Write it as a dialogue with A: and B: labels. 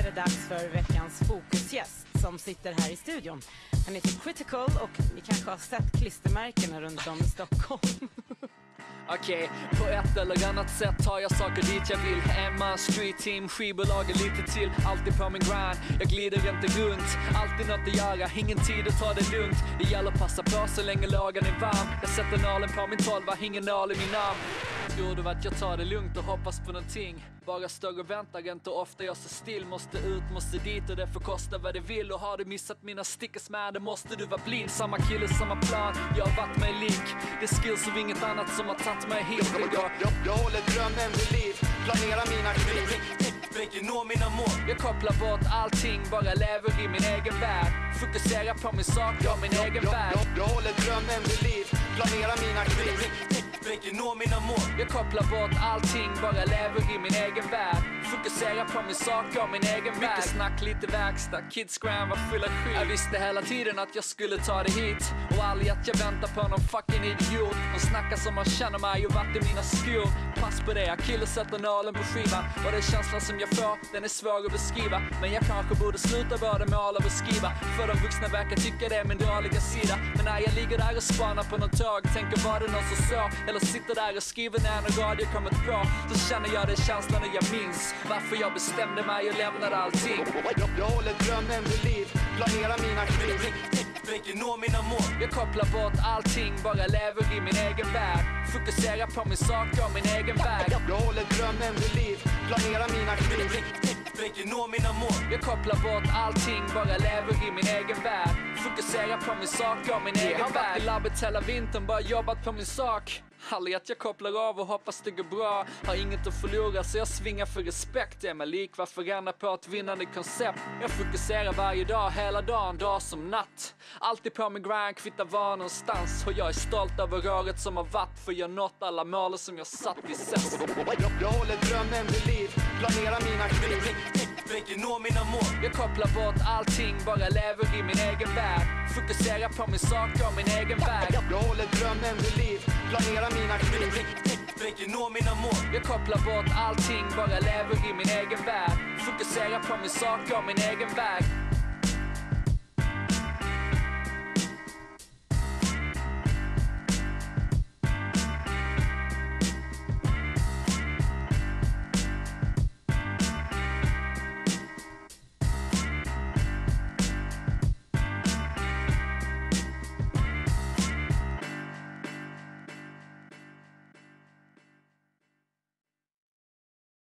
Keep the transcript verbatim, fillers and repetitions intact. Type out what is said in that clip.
A: det dags för veckans fokusgäst som sitter här i studion. Han heter Critical och ni kanske har sett klistermärkena runt om i Stockholm.
B: Okej, okay, på ett eller annat sätt tar jag saker dit jag vill. Emma, street team, skivbolaget lite till. Alltid på min grind, jag glider inte runt. Alltid något att göra, ingen tid att ta det lugnt. Det gäller att passa på så länge lagen är varm. Jag sätter nalen på min tolva, ingen nål i min arm. Tror du att jag tar det lugnt och hoppas på någonting? Bara står och väntar, inte ofta jag så still. Måste ut, måste dit och det får kosta vad det vill. Och har du missat mina stickers med, det måste du vara blind. Samma kille, samma plan, jag har varit mig lik. Det är skills och inget annat som har tagit mig hit.
C: Jag, jag, jag, jag håller drömmen vid liv, planerar mina krig. Tänker nå mina mål.
B: Jag kopplar bort allting, bara lever i min egen värld. Fokuserar på min sak, jag min
C: jag,
B: egen
C: jag,
B: värld.
C: Jag, jag håller drömmen vid liv, planerar mina krig. Tänker nå mina mål.
B: Jag kopplar bort allting, bara lever i min egen värld. Fokuserar på min sak, jag min egen väg. Mycket snack, lite verkstad, kids scram, fylla skit. Jag visste hela tiden att jag skulle ta det hit. Och aldrig att jag väntar på någon fucking idiot. De snackar som man känner mig och varit i mina skor. Pass på det, jag killar sätter nålen på skivan. Och det är känslan som jag får, den är svår att beskriva. Men jag kanske borde sluta både måla och skriva. För de vuxna verkar tycka det är min dåliga sida. Men när jag ligger där och spanar på något tag, tänker var det någon som så? Eller sitter där och skriver när en radio kommit på. Då känner jag det känslan och jag minns varför jag bestämde mig och lämnade allting.
C: Jag, jag håller drömmen vid liv, planerar mina krig. Tänker nå mina mål.
B: Jag kopplar bort allting, bara lever i min egen värld. Fokuserar på min sak och min egen väg.
C: Jag, jag håller drömmen vid liv, planerar mina krig. Tänker nå mina mål.
B: Jag kopplar bort allting, bara lever i min egen värld. Fokuserar på min sak och min egen väg. Jag har varit i labbet hela vintern, bara jobbat på min sak. Aldrig att jag kopplar av och hoppas det går bra. Har inget att förlora så jag svingar för respekt. Är mig lik varför ränna på ett vinnande koncept. Jag fokuserar varje dag, hela dagen, dag som natt. Alltid på min grind, kvittar var någonstans. Och jag är stolt över året som har varit. För jag nått alla mål som jag satt i sess.
C: Jag, jag håller drömmen vid liv, planerar mina krig. Tänker nå mina mål.
B: Jag kopplar bort allting, bara lever i min egen värld. Fokuserar på min sak och min egen väg.
C: Jag, jag håller drömmen vid liv, planerar mina krig. Tänker nå mina mål.
B: Jag kopplar bort allting, bara lever i min egen värld. Fokuserar på min sak och min egen väg.